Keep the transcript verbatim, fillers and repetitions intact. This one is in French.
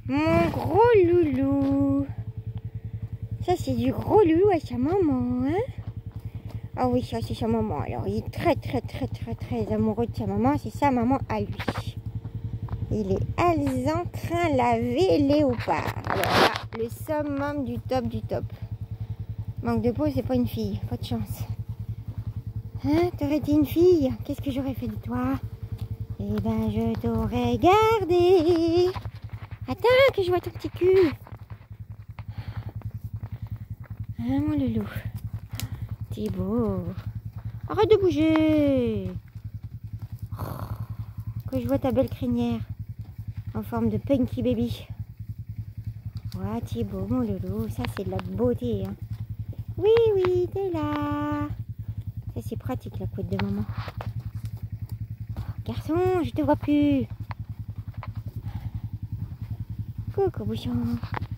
Mon gros loulou. Ça, c'est du gros loulou à sa maman, hein? Ah oui, ça, c'est sa maman. Alors, il est très, très, très, très, très amoureux de sa maman. C'est sa maman à lui. Il est Alexandrin Lavé Léopard. Alors là, le summum du top du top. Manque de peau, c'est pas une fille. Pas de chance. Hein? T'aurais été une fille? Qu'est-ce que j'aurais fait de toi? Eh ben, je t'aurais gardé. Attends, que je vois ton petit cul. Hein, mon loulou? T'es beau. Arrête de bouger. Que je vois ta belle crinière en forme de Punky Baby. Ouais, t'es beau, mon loulou. Ça, c'est de la beauté. Hein. Oui, oui, t'es là. Ça, c'est pratique, la couette de maman. Garçon, je te vois plus. Coucou, bouchon.